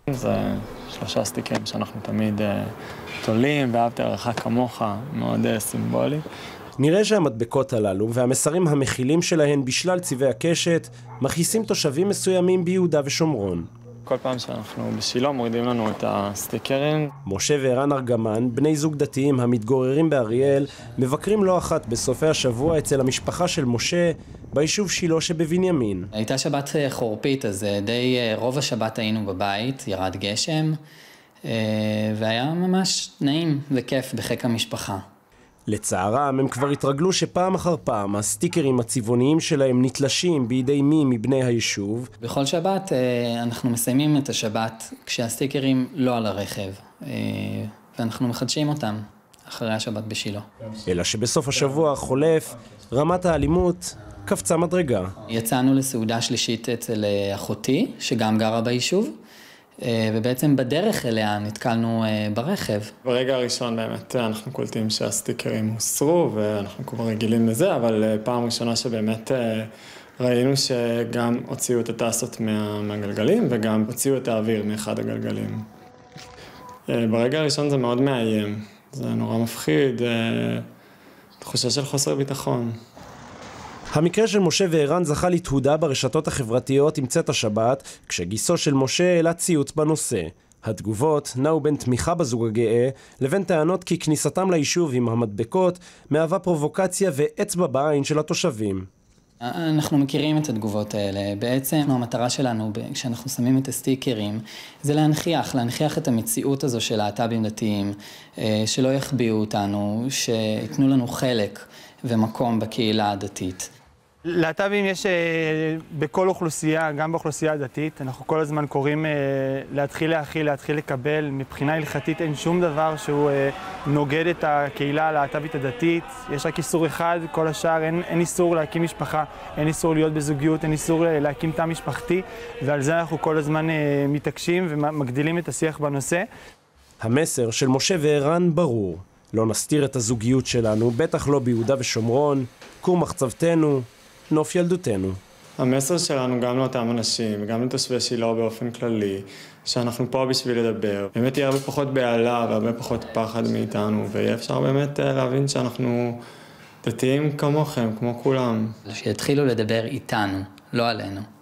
זה 3 סטיקרים שאנחנו תמיד תולים, ואהבת לרעך כמוך, מאוד סימבולי. נראה שהמדבקות הללו והמסרים המכילים שלהן בשלל צבעי הקשת מכעיסים תושבים מסוימים ביהודה ושומרון. כל פעם שאנחנו בשילה מורידים לנו את הסטיקרים. משה וערן ארגמן, בני זוג דתיים המתגוררים באריאל, מבקרים לא אחת בסופי השבוע אצל המשפחה של משה ביישוב שילה שבבנימין. הייתה שבת חורפית, אז די רוב השבת היינו בבית, ירד גשם, והיה ממש נעים וכיף בחיק המשפחה. לצערם, הם כבר התרגלו שפעם אחר פעם הסטיקרים הצבעוניים שלהם נתלשים בידי מי מבני היישוב. בכל שבת אנחנו מסיימים את השבת כשהסטיקרים לא על הרכב, ואנחנו מחדשים אותם אחרי השבת בשילה. אלא שבסוף השבוע החולף, רמת האלימות קפצה מדרגה. יצאנו לסעודה שלישית אצל אחותי, שגם גרה ביישוב, ובעצם בדרך אליה נתקלנו ברכב. ברגע הראשון באמת אנחנו קולטים שהסטיקרים הוסרו, ואנחנו כבר רגילים לזה, אבל פעם ראשונה שבאמת ראינו שגם הוציאו את הטסות מהגלגלים, וגם הוציאו את האוויר מאחד הגלגלים. ברגע הראשון זה מאוד מאיים, זה נורא מפחיד, תחושה של חוסר ביטחון. המקרה של משה וערן זכה לתהודה ברשתות החברתיות עם צאת השבת, כשגיסו של משה העלה ציוץ בנושא. התגובות נעו בין תמיכה בזוג הגאה, לבין טענות כי כניסתם ליישוב עם המדבקות מהווה פרובוקציה ואצבע בעין של התושבים. אנחנו מכירים את התגובות האלה. בעצם המטרה שלנו, כשאנחנו שמים את הסטיקרים, זה להנכיח את המציאות הזו של להט"בים דתיים, שלא יחביאו אותנו, שיתנו לנו חלק ומקום בקהילה הדתית. להט"בים יש בכל אוכלוסייה, גם באוכלוסייה הדתית. אנחנו כל הזמן קוראים להתחיל להכיל, להתחיל לקבל. מבחינה הלכתית אין שום דבר שהוא נוגד את הקהילה הלהט"בית הדתית. יש רק איסור אחד, כל השאר אין איסור להקים משפחה, אין איסור להיות בזוגיות, אין איסור להקים תא משפחתי, ועל זה אנחנו כל הזמן מתעקשים ומגדילים את השיח בנושא. המסר של משה וערן ברור. לא נסתיר את הזוגיות שלנו, בטח לא ביהודה ושומרון, כור מחצבתנו, נוף ילדותנו. המסר שלנו גם לאותם אנשים, וגם לתושבי שילה באופן כללי, שאנחנו פה בשביל לדבר. באמת יהיה הרבה פחות בעלה והרבה פחות פחד מאיתנו, ויהיה אפשר באמת להבין שאנחנו דתיים כמוכם, כמו כולם. שיתחילו לדבר איתנו, לא עלינו.